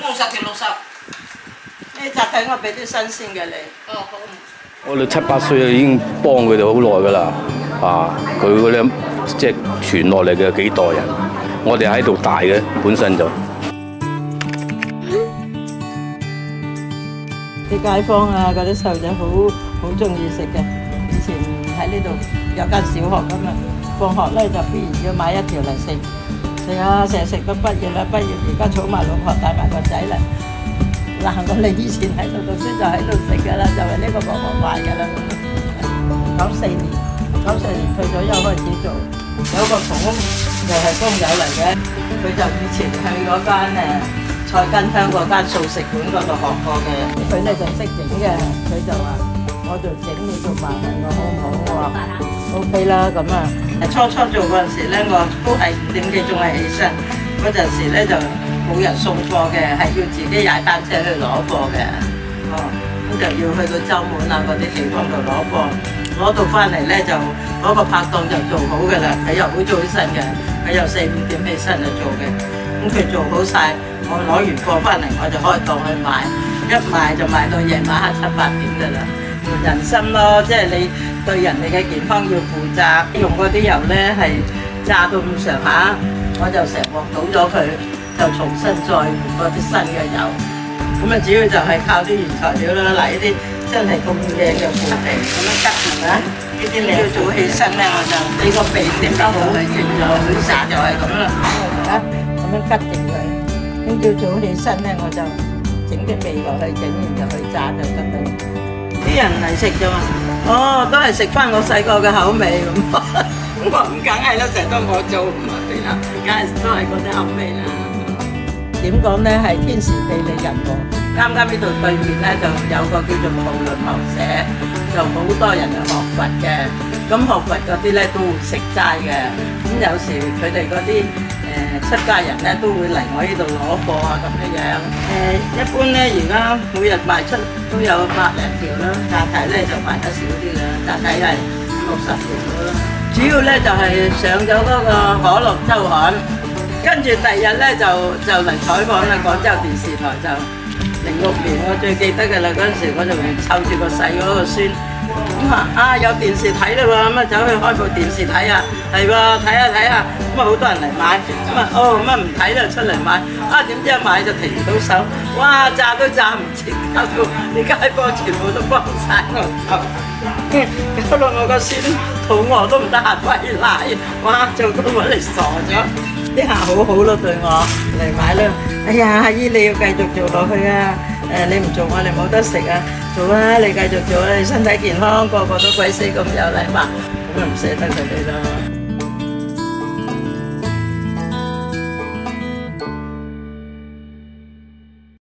60條60。呢隻睇我俾啲新鮮嘅你。哦，好。 我哋7、8歲已經幫佢哋好耐㗎啦，佢嗰啲即係傳落嚟嘅幾代人，我哋喺度大嘅本身就。 啲街坊啊，嗰啲細路仔好中意食嘅。以前喺呢度有間小學㗎嘛，放學咧就必然要買一條嚟食。食啊，成日食到畢業啦，畢業而家儲埋老婆帶埋個仔嚟。嗱，我哋以前喺度讀書就喺度食㗎啦，就係呢個婆婆賣㗎啦。94年退咗休開始做，有個同屋又係工友嚟嘅，佢就以前去嗰間菜根香嗰間素食館嗰度學過嘅，佢咧就識整嘅，佢就話我做整你做賣我好唔好？我話 OK 啦咁啊。初做嗰陣時咧，我都係5點幾鐘係起身，嗰陣時咧就冇人送貨嘅，係要自己踩單車去攞貨嘅。咁就要去到週末啊嗰啲地方度攞貨，攞到翻嚟咧就嗰個拍檔就做好㗎啦，佢又好早起身嘅，佢又4、5點起身就做嘅。咁佢做好晒，我攞完貨翻嚟我就開檔去賣，一賣就賣到夜晚黑7、8點㗎啦。人心咯，即係你對人哋嘅健康要負責，用嗰啲油咧係炸到咁上下，我就成鑊倒咗佢，就重新再換嗰啲新嘅油。咁啊，主要就係靠啲原材料啦，嗱呢啲真係咁靚嘅腐皮，咁樣吉係咪？呢啲你要早起身咧，我就你個鼻點得好去整就去食就係咁啦，咁樣吉定佢。咁朝早起身咧，我就整啲味落去，整完就去炸就得啦。啲人嚟食啫嘛，哦，都係食翻我細個嘅口味咁。我唔梗係啦，成日都我做唔係啦，梗係都係嗰啲口味啦。點講咧？係天時地利人和。啱啱呢度對面咧就有個叫做無論學社，就好多人去學佛嘅。咁學佛嗰啲咧都會食齋嘅。咁有時佢哋嗰啲出家人咧都會嚟我呢度攞貨啊咁樣。一般咧而家每日賣出都有100零條啦，炸蹄咧就賣得少啲啦，炸蹄係60條啦。主要咧就係上咗嗰個可樂週刊。跟住第二日咧就嚟採訪啦，廣州電視台就06年我最記得嘅啦，嗰陣時我就湊住個細嗰個孫，咁話有電視睇啦喎，咁啊走去開部電視睇下，係喎睇下，咁啊好多人嚟買，咁啊咁啊唔睇啦出嚟買，點知一買就停唔到手，哇炸都炸唔切，搞到啲街坊全部都幫晒我手，搞到我個孫肚餓都唔得閒餵奶，哇做到我哋傻咗。啲客好好咯，對我嚟買啦。哎呀，阿姨你要繼續做落去啊！你唔做我哋冇得食啊！做啊，你繼續做啊！你身體健康，個個都鬼死咁有禮貌，咁咪唔捨得佢哋咯。